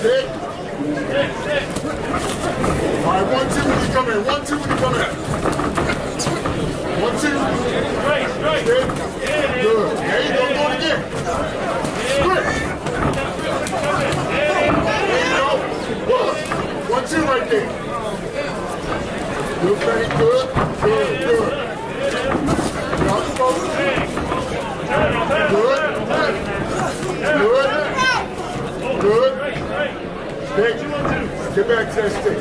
Stick. All right, 1, 2 when you come in. 1, 2 when you come in. 1, 2. Stick. Good. There you go. Do it again. Switch. There you go. Good. 1, 2 right there. Good, Benny. Good. Good. Good. Good. Good. Good. Stick. Get back to that stick.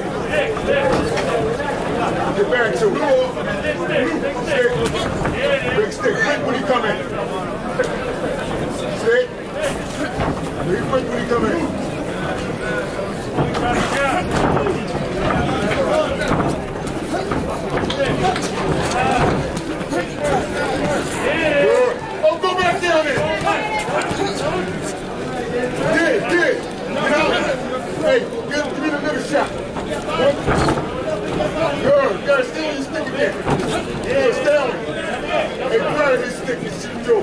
Get back to it. Stick. Big stick. Quick when you come in. Stick. Be quick when you come in. Good. Oh, go back down there. Dig. Get out. Hey, give me the middle shot. Good. You gotta stay on your stick again. Yeah, stay on it. Hey, grab this stick and shoot you.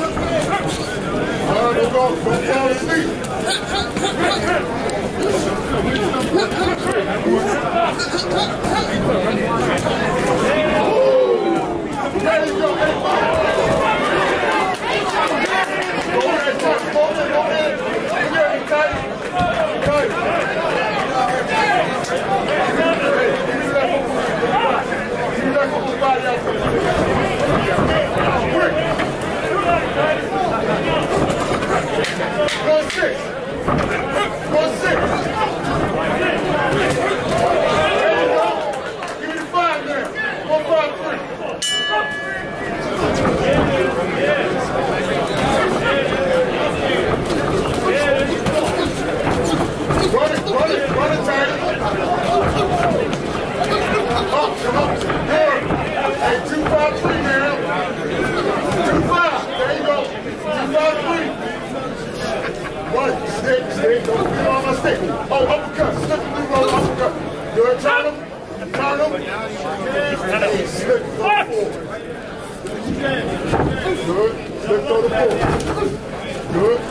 All right, don't fall asleep. There you go. Hey, go ahead, touch. Go ahead. Tight. Run it, tight. Up, come on. Good. Hey, 2-5-3 now. 2-5. There you go. 2-5-3. Run it. Stick. Don't get on my stick. Oh, uppercut. Slip the new roll, uppercut. Good. Turn him. Hey, slip forward. Good. Slip throw the forward. Good.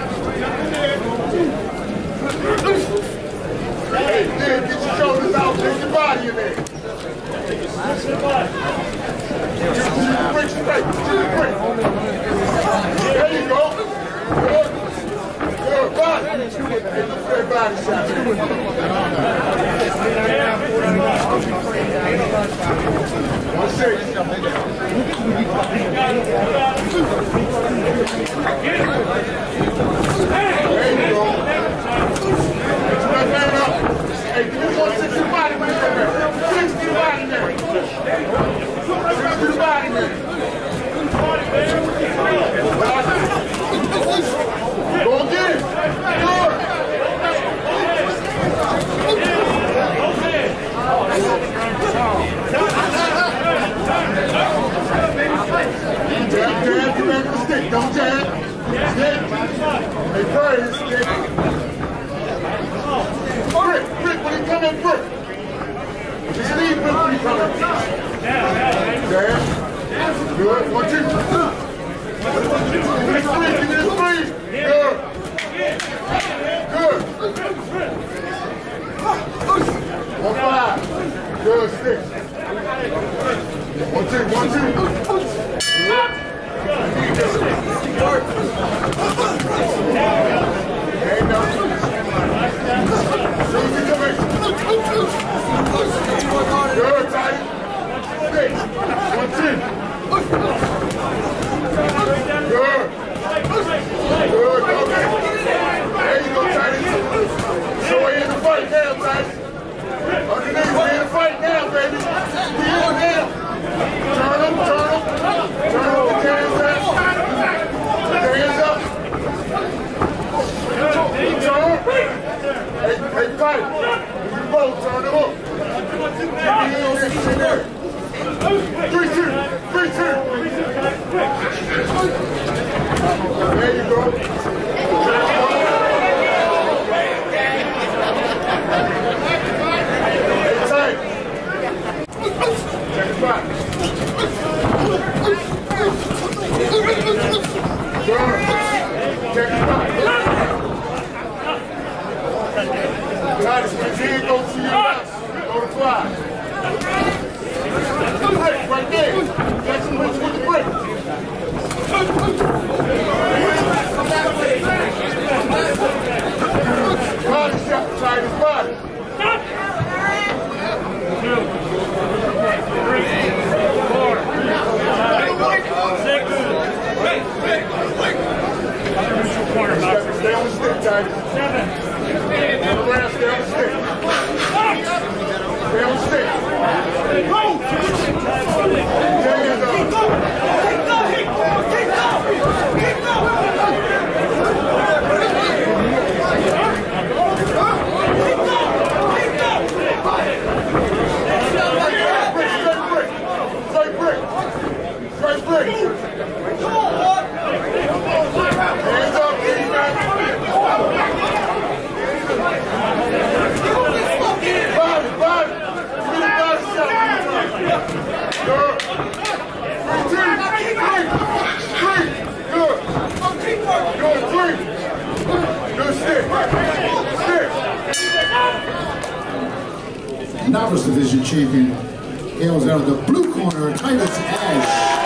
Hey, get your shoulders out, take your body in there. Break straight, break. There you go. Good body. Hey, good body shot. One six. There you go. Hey, give me 160 body when you come there. 60 body there. 60 body there. Go again. Good. Jab, get back to the stick. Don't jab. Stick. Hey, praise, stick. Brick, when you come in, brick. Just leave brick when you come in. Jab. Good. 1, 2. Give me the three. Good. Good. 1, 5. Good, stick. 1, 2. Good. Hey, no. Good, tight. 6. 1, 2. Good. Good, okay. There you go, tight. So we're in the fight now, tight. Underneath, we're in the fight now, baby. We're in now. Turn them. Turn them, the hands up. Hands up. Turn. Hey, tight. You both turn them up. Sit there. 3-2. There you go. Hey, tight. Check it back. Turn. Check it back. Novice Division champion hails out of the blue corner, Titus Ash.